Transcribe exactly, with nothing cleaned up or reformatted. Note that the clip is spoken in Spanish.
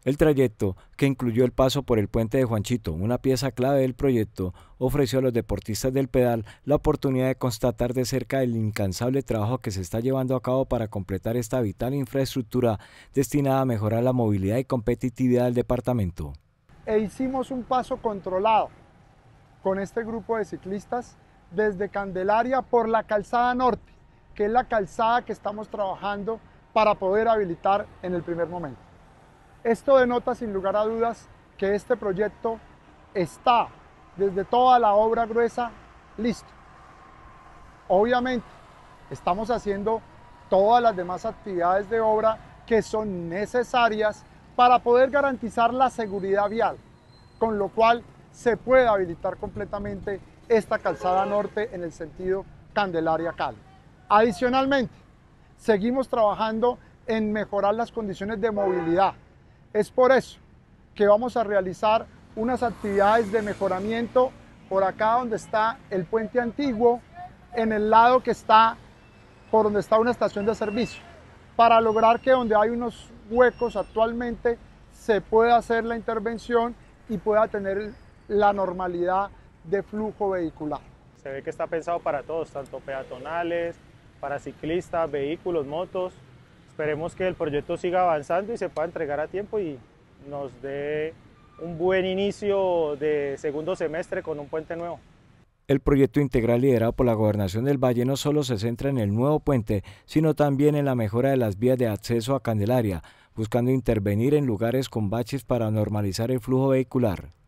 El trayecto, que incluyó el paso por el puente de Juanchito, una pieza clave del proyecto, ofreció a los deportistas del pedal la oportunidad de constatar de cerca el incansable trabajo que se está llevando a cabo para completar esta vital infraestructura destinada a mejorar la movilidad y competitividad del departamento. E hicimos un paso controlado con este grupo de ciclistas desde Candelaria por la calzada norte, que es la calzada que estamos trabajando para poder habilitar en el primer momento. Esto denota sin lugar a dudas que este proyecto está desde toda la obra gruesa listo. Obviamente estamos haciendo todas las demás actividades de obra que son necesarias para poder garantizar la seguridad vial, con lo cual se puede habilitar completamente esta calzada norte en el sentido Candelaria-Cali. Adicionalmente, seguimos trabajando en mejorar las condiciones de movilidad. Es por eso que vamos a realizar unas actividades de mejoramiento por acá donde está el puente antiguo, en el lado que está por donde está una estación de servicio, para lograr que donde hay unos huecos actualmente se pueda hacer la intervención y pueda tener la normalidad de flujo vehicular. Se ve que está pensado para todos, tanto peatonales, para ciclistas, vehículos, motos. Esperemos que el proyecto siga avanzando y se pueda entregar a tiempo y nos dé un buen inicio de segundo semestre con un puente nuevo. El proyecto integral liderado por la Gobernación del Valle no solo se centra en el nuevo puente, sino también en la mejora de las vías de acceso a Candelaria, buscando intervenir en lugares con baches para normalizar el flujo vehicular.